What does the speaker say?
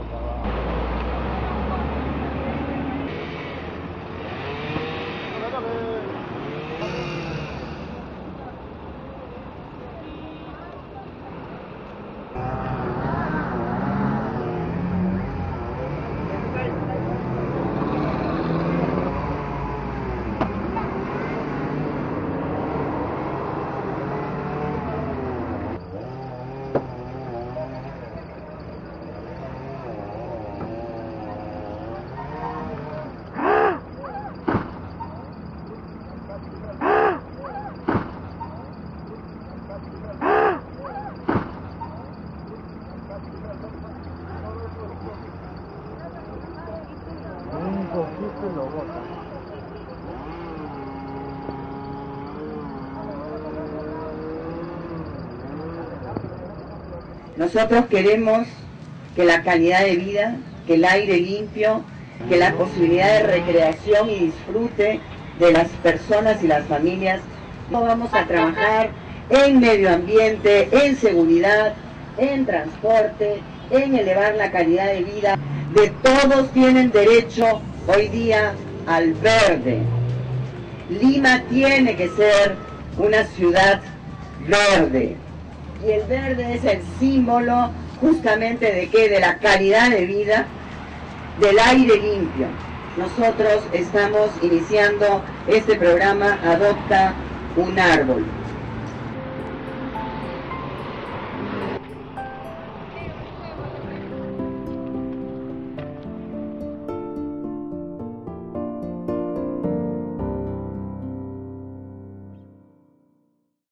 Nosotros queremos que la calidad de vida, que el aire limpio, que la posibilidad de recreación y disfrute de las personas y las familias. No vamos a trabajar en medio ambiente, en seguridad, en transporte, en elevar la calidad de vida. De todos tienen derecho hoy día al verde. Lima tiene que ser una ciudad verde. Y el verde es el símbolo justamente de ¿qué? De la calidad de vida, del aire limpio. Nosotros estamos iniciando este programa Adopta un Árbol.